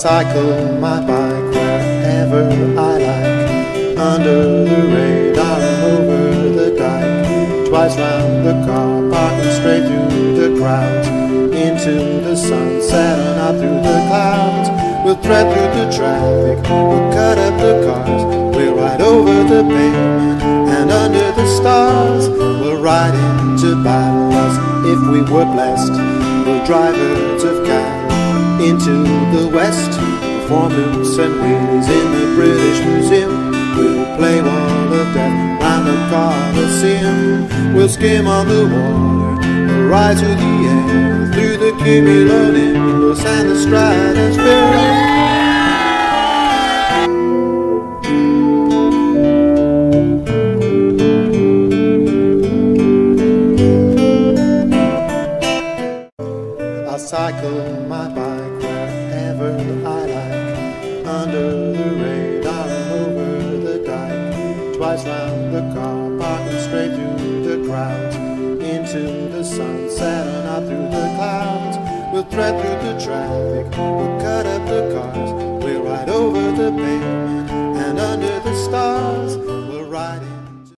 cycle my bike wherever I like, under the radar and over the dike, twice round the car park and straight through the crowds, into the sunset and up through the clouds. We'll thread through the traffic, we'll cut up the cars, we'll ride over the pavement and under the stars. We'll ride into battle as if we were blessed. We'll drive herds of cattle into the west, perform loops and wheelies in the British Museum. We'll play wall of death round the Colosseum. We'll skim on the water, we'll rise through the air, through the cumulonimbus and the stratosphere. I'll cycle my bike wherever I like, under the radar and over the dike, twice round the car park and straight through the crowds, into the sunset and up through the clouds. We'll thread through the traffic, we'll cut up the cars, we'll ride over the pavement and under the stars. We'll ride in